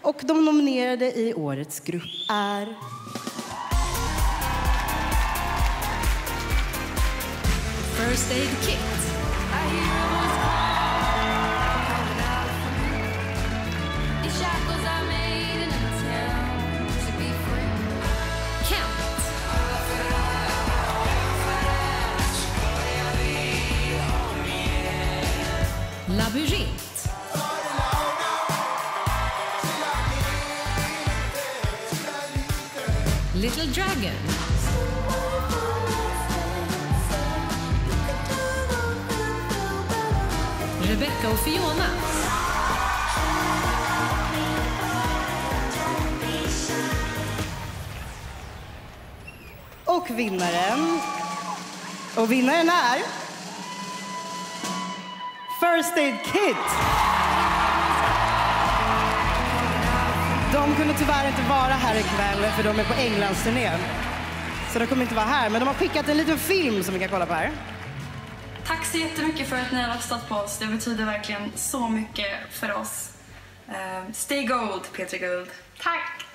Och de nominerade i årets grupp är... First Aid Kit. Labyrint. Little Dragon. Rebecca och Fiona. Och vinnaren. Och vinnaren är... First Aid Kit. De kunde tyvärr inte vara här ikväll för de är på Englandsturné. Så de kommer inte vara här, men de har skickat en liten film som vi kan kolla på här. Tack så jättemycket för att ni har röstat på oss. Det betyder verkligen så mycket för oss. Stay gold, Peter Guld. Tack!